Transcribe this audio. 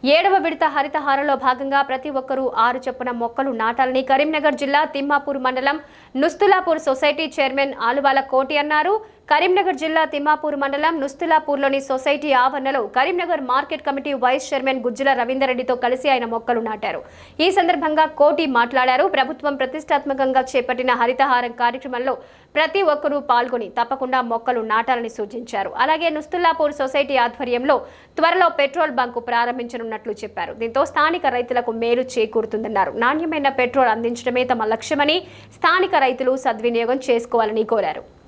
7వ విడత హరితహారంలో భాగంగా ప్రతి ఒక్కరూ 6 చొప్పున మొక్కలు నాటాలని కరీంనగర్ జిల్లా తిమ్మాపూర్ మండలం నుస్తులాపూర్ సొసైటీ చైర్మన్ ఆలువాల కోటి అన్నారు. కరీంనగర్ జిల్లా తిమ్మాపూర్ మండలం నుస్తులాపూర్లోని సొసైటీ ఆవరణలో Karimnagar market committee vice chairman Gujjula Ravinder రెడ్డితో కలిసి ఆయన మొక్కలు నాటారు. ఈ సందర్భంగా కోటి మాట్లాడారు. ప్రభుత్వం ప్రతిష్టాత్మకంగా చేపట్టిన హరితహారం కార్యక్రమంలో ప్రతి ఒక్కరూ పాల్గొని తప్పకుండా మొక్కలు నాటాలని సూచించారు. అలాగే నుస్తులాపూర్ సొసైటీ ఆధ్వర్యంలో త్వరలో పెట్రోల్ బంకు ప్రారంభించనున్నట్లు చెప్పారు. దీంతో స్థానిక రైతులకు మేలు చేకూరుతుందన్నారు. నాణ్యమైన పెట్రోల్ అందించడమే తమ లక్ష్యమని స్థానిక రైతులు సద్వినియోగం చేసుకోవాలని కోరారు.